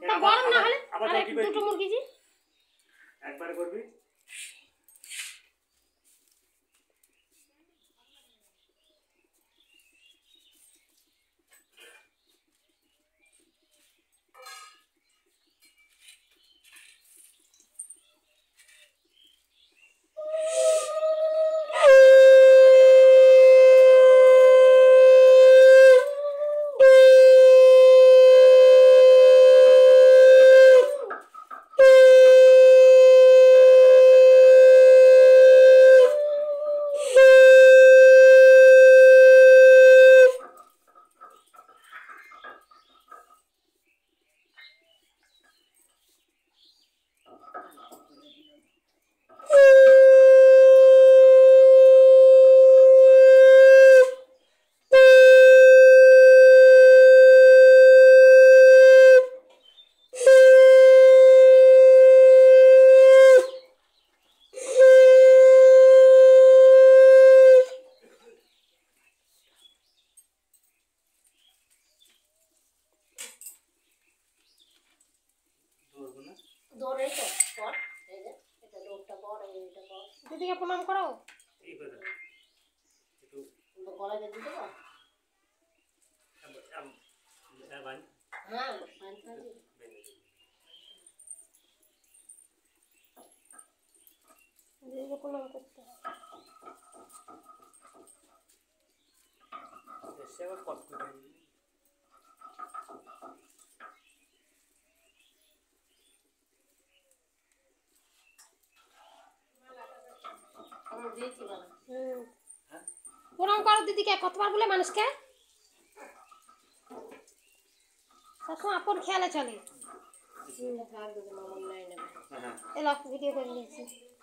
তা গরম না হলে আর দুটো মুরগি জি একবার করবি দৌড়াই তো কর এই যে এটা দৌড়টা কর এইটা কর দিদিকে প্রণাম করো এই করে একটু গলায় দিয়ে দিতে পারো বান হ্যাঁ বানটা দিদিকে প্রণাম করতে হবে এসে আবার কত করে প্রণাম করো দিদিকে কতবার বলে মানুষকে সবসময় আপন খেয়ালে চলে এলো ভিডিও করে নিয়েছি